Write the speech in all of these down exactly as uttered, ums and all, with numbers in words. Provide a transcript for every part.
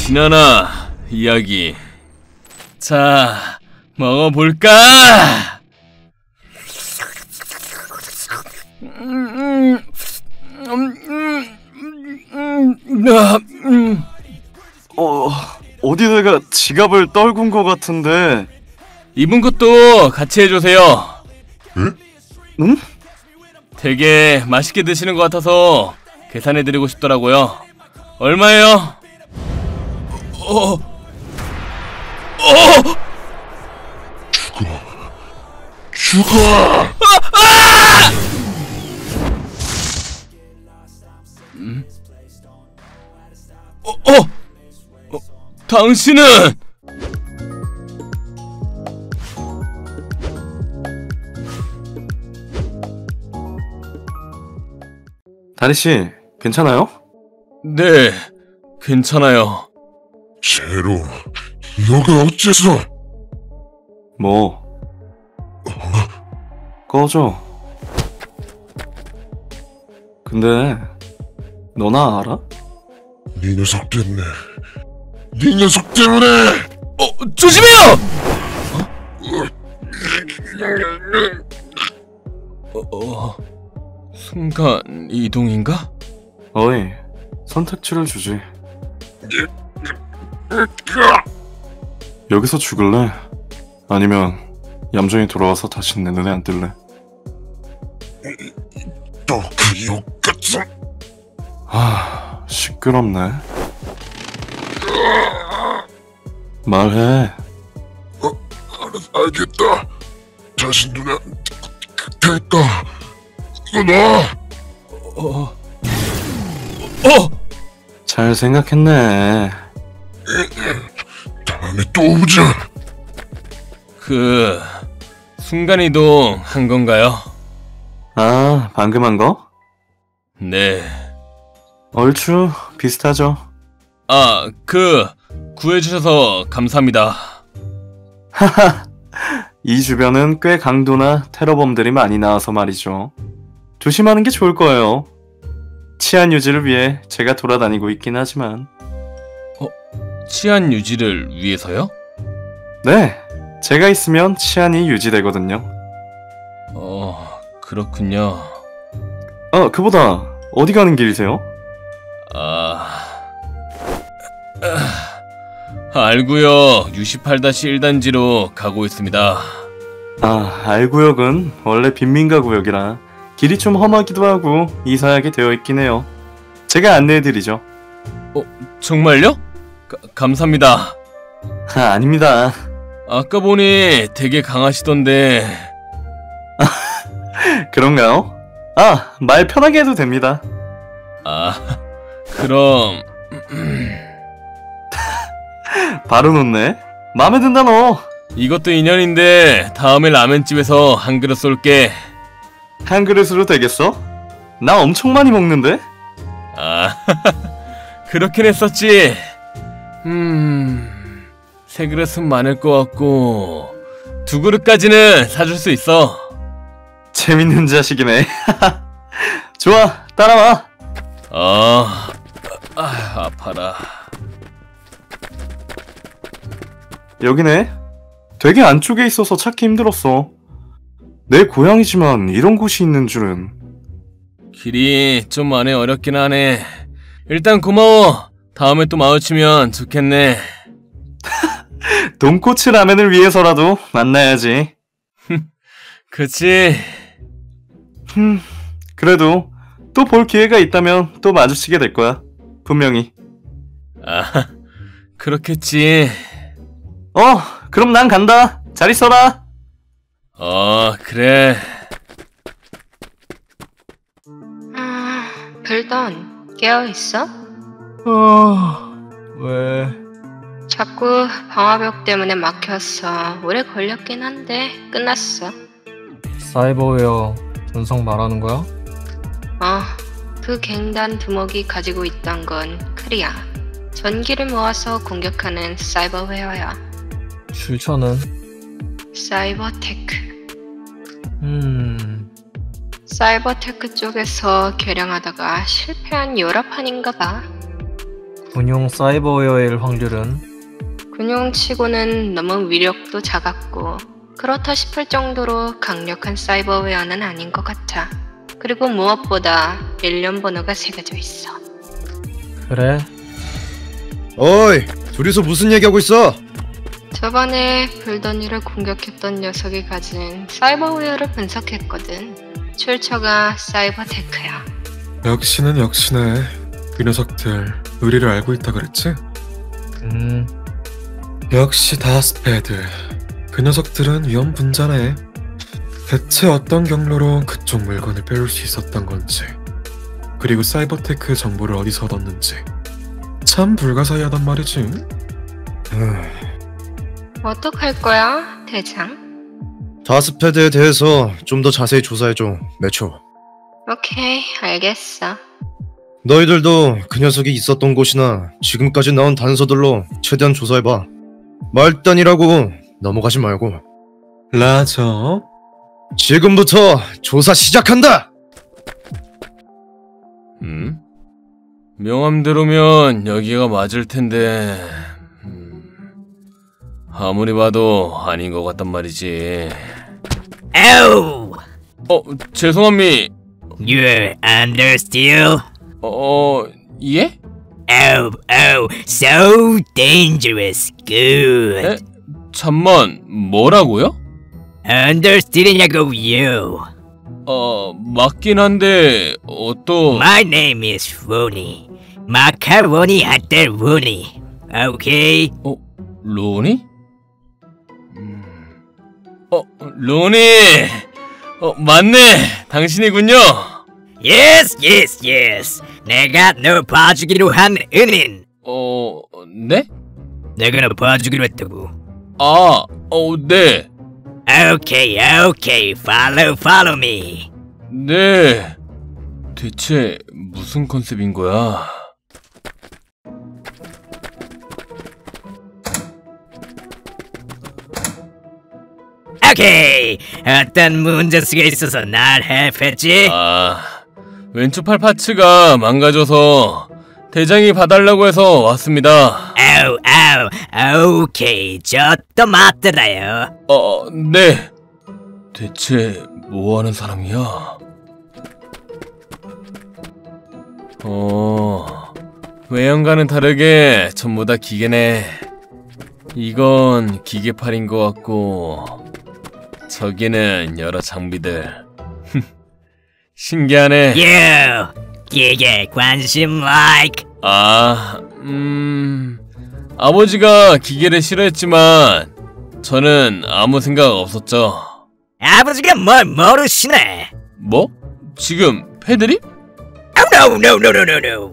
지나나 이야기. 자, 먹어볼까? 음, 음, 음, 음, 음. 어, 어디 내가 지갑을 떨군 것 같은데. 입은 것도 같이 해주세요. 응? 응? 되게 맛있게 드시는 것 같아서 계산해드리고 싶더라고요. 얼마예요? 어, 어, 죽어, 죽어! 아! 아! 음? 어, 어, 어, 당신은? 다리씨, 괜찮아요? 네, 괜찮아요. 제로, 너가 어째서? 뭐? 꺼져. 근데 너나 알아? 네 녀석 때문에, 네 녀석 때문에! 어, 조심해요! 어, 어, 순간 이동인가? 어이, 선택지를 주지. 여기서 죽을래? 아니면 얌전히 돌아와서 다시 내 눈에 안 뜰래? 또 그 욕 같은... 아, 시끄럽네. 말해. 어, 알, 알겠다. 다시 눈에 안 테니까 이거 놔. 어, 어! 잘 생각했네. 다음에 또 오자. 그... 순간이동 한 건가요? 아, 방금 한 거? 네. 얼추 비슷하죠. 아, 그... 구해주셔서 감사합니다. 하하, 이 주변은 꽤 강도나 테러범들이 많이 나와서 말이죠. 조심하는 게 좋을 거예요. 치안 유지를 위해 제가 돌아다니고 있긴 하지만. 어? 치안 유지를 위해서요? 네, 제가 있으면 치안이 유지되거든요. 어... 그렇군요. 어, 그보다 어디 가는 길이세요? 아... 알구역 유십팔 일 단지로 가고 있습니다. 아, 알구역은 원래 빈민가 구역이라 길이 좀 험하기도 하고 이사하게 되어 있긴 해요. 제가 안내해드리죠. 어? 정말요? 가, 감사합니다. 아, 아닙니다. 아까 보니 되게 강하시던데... 그런가요? 아, 말 편하게 해도 됩니다. 아... 그럼... 바로 놓네. 마음에 든다 너. 이것도 인연인데 다음에 라면집에서 한 그릇 쏠게. 한 그릇으로 되겠어? 나 엄청 많이 먹는데? 아... 그렇긴 했었지. 음... 세 그릇은 많을 것 같고... 두 그릇까지는 사줄 수 있어. 재밌는 자식이네. 좋아, 따라와. 아... 아... 아파라. 여기네. 되게 안쪽에 있어서 찾기 힘들었어. 내 고향이지만 이런 곳이 있는 줄은. 길이 좀 많이 어렵긴 하네. 일단 고마워. 다음에 또 마주치면 좋겠네. 돈코츠 라면을 위해서라도 만나야지. 그치? 흠, 그래도 또 볼 기회가 있다면 또 마주치게 될 거야. 분명히. 아, 그렇겠지. 어, 그럼 난 간다. 잘 있어라. 어, 그래. 아, 불던 깨어있어? 어... 왜... 자꾸 방화벽 때문에 막혔어. 오래 걸렸긴 한데 끝났어. 사이버웨어 전성 말하는 거야? 어, 그 갱단 두목이 가지고 있던 건 클이야. 전기를 모아서 공격하는 사이버웨어야. 출처는? 사이버테크. 음... 사이버테크 쪽에서 개량하다가 실패한 여러 판인가 봐. 군용 사이버웨어일 확률은? 군용치고는 너무 위력도 작았고 그렇다 싶을 정도로 강력한 사이버웨어는 아닌 것 같아. 그리고 무엇보다 일련 번호가 새겨져 있어. 그래? 어이, 둘이서 무슨 얘기하고 있어? 저번에 불던이를 공격했던 녀석이 가진 사이버웨어를 분석했거든. 출처가 사이버테크야. 역시는 역시네. 그 녀석들 의리를 알고 있다 그랬지? 음... 역시 다스패드. 그 녀석들은 위험 분자네. 대체 어떤 경로로 그쪽 물건을 빼올 수 있었던 건지, 그리고 사이버테크 정보를 어디서 얻었는지 참 불가사의하단 말이지. 어떡할 거야, 대장? 다스패드에 대해서 좀 더 자세히 조사해줘, 매초. 오케이, 알겠어. 너희들도 그 녀석이 있었던 곳이나 지금까지 나온 단서들로 최대한 조사해봐. 말단이라고 넘어가지 말고. 라저? 지금부터 조사 시작한다! 음? 명함대로면 여기가 맞을 텐데... 음... 아무리 봐도 아닌 것 같단 말이지. Oh! 어, 죄송합니. You're under steel? 어, 예? Oh, oh, so dangerous. Good. 에? 잠만, 뭐라고요? Under steel이냐고요. 어, 맞긴 한데 어떤... My name is Ronnie. Macaroni 한때 Ronnie. Okay? 어, 로니? 음... 어, 로니! 어, 맞네! 당신이군요! Yes, yes, yes. 내가 너 봐주기로 한 은인. 어, 네? 내가 너 봐주기로 했다고. 아, 어, 네. Okay, okay. Follow, follow me. 네. 대체 무슨 컨셉인 거야? 오케이. 어떤 문제수가 있어서 날 해패지? 아, 왼쪽 팔 파츠가 망가져서 대장이 봐달라고 해서 왔습니다. 아우 아우 오케이. 저 또 맞더라요. 어, 네. 대체 뭐 하는 사람이야? 어, 외형과는 다르게 전부 다 기계네. 이건 기계팔인 것 같고, 저기는 여러 장비들. 신기하네. You 기계 관심 like. 아, 음... 아버지가 기계를 싫어했지만 저는 아무 생각 없었죠. 아버지가 뭘 모르시네. 뭐? 지금 패드립? Oh, no, no, no, no, no,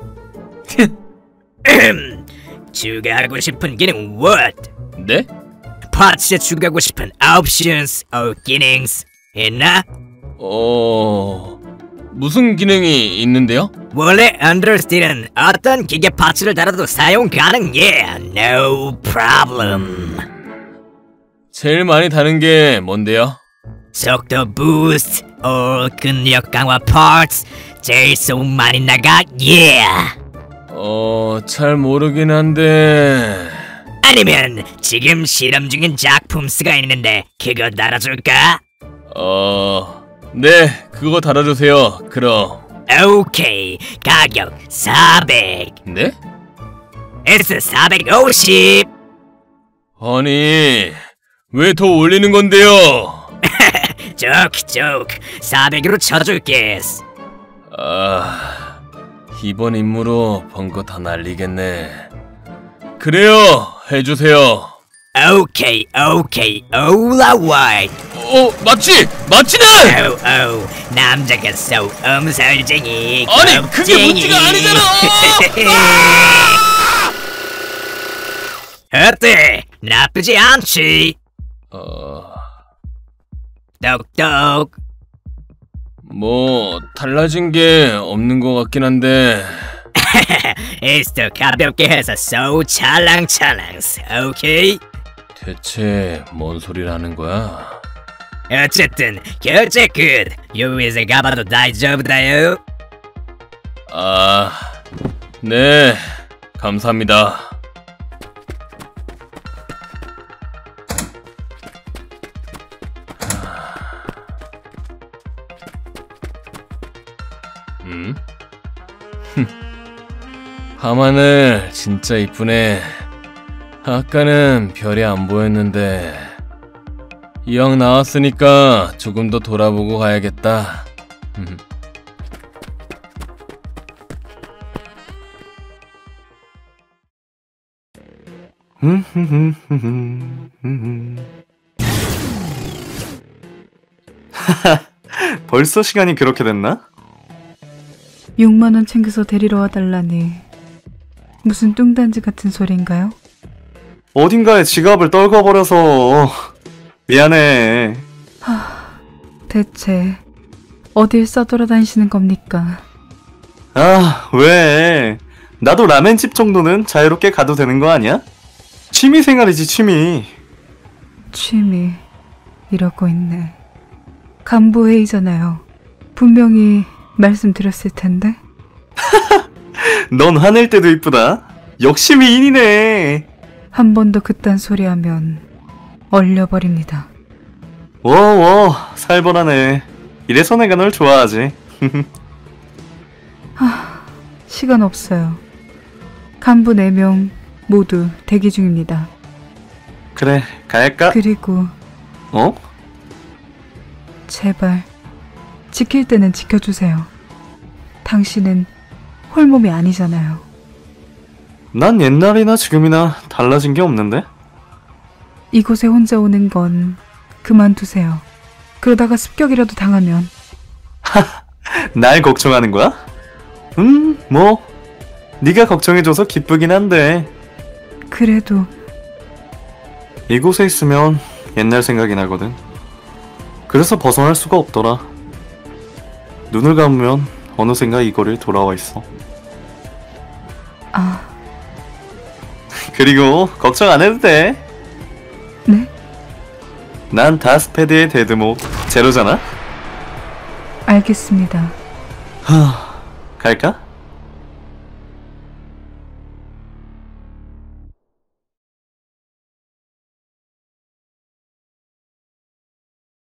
no. 추가하고 싶은 기능 what? 네? 파츠에 추가하고 싶은 options or 기능s 있나? 어... 무슨 기능이 있는데요? 원래 언더스틸은 어떤 기계 파츠를 달아도 사용 가능해. No problem. 제일 많이 다른 게 뭔데요? 속도 부스트, or 근력 강화 파츠, 제일 소음 많이 나가. Yeah. 어... 잘 모르긴 한데... 아니면 지금 실험 중인 작품스가 있는데 그거 달아줄까? 어... 네, 그거 달아주세요. 그럼... 오케이. 가격 사백. 네? S 사백오십. 아니... 왜 더 올리는 건데요? 조크 조크. 사백으로 쳐줄게. 아... 이번 임무로 번 거 다 날리겠네. 그래요, 해주세요. 오케이 오케이 alright. 어, 맞지? 맞지는! 오우 오우 남자가 쏘 엄살쟁이. 아니, 겁쟁이. 그게 문제가 아니잖아! 어때? 나쁘지 않지? 어... 똑똑. 뭐 달라진 게 없는 것 같긴 한데... 에스더 가볍게 해서 쏘 찰랑찰랑. 오케이? 대체 뭔 소리라는 거야? 어쨌든 결제 끝. 요위에서 가봐도 다이저브다요. 아... 네... 감사합니다. 음? 밤하늘 진짜 이쁘네. 아까는 별이 안 보였는데 이왕 나왔으니까 조금 더 돌아보고 가야겠다. 벌써 시간이 그렇게 됐나? 육만 원 챙겨서 데리러 와달라니 무슨 뚱딴지 같은 소린가요? 어딘가에 지갑을 떨궈버려서 미안해. 하... 대체 어딜 써돌아다니시는 겁니까? 아, 왜? 나도 라멘집 정도는 자유롭게 가도 되는 거 아니야? 취미생활이지, 취미. 취미... 이러고 있네. 간부회의잖아요. 분명히 말씀드렸을 텐데. 넌 화낼 때도 이쁘다. 역시 미인이네. 한 번 더 그딴 소리 하면 얼려버립니다. 워워, 살벌하네. 이래서 내가 널 좋아하지. 하... 시간 없어요. 간부 네 명 모두 대기 중입니다. 그래, 갈까? 그리고 어? 제발 지킬 때는 지켜주세요. 당신은 홀몸이 아니잖아요. 난 옛날이나 지금이나 달라진 게 없는데? 이곳에 혼자 오는 건 그만두세요. 그러다가 습격이라도 당하면. 날 걱정하는 거야? 음, 뭐 네가 걱정해줘서 기쁘긴 한데 그래도 이곳에 있으면 옛날 생각이 나거든. 그래서 벗어날 수가 없더라. 눈을 감으면 어느샌가 이 거리에 돌아와 있어. 아... 그리고 걱정 안 해도 돼. 네? 난 다스패드의 데드모 제로잖아? 알겠습니다. 하... 갈까?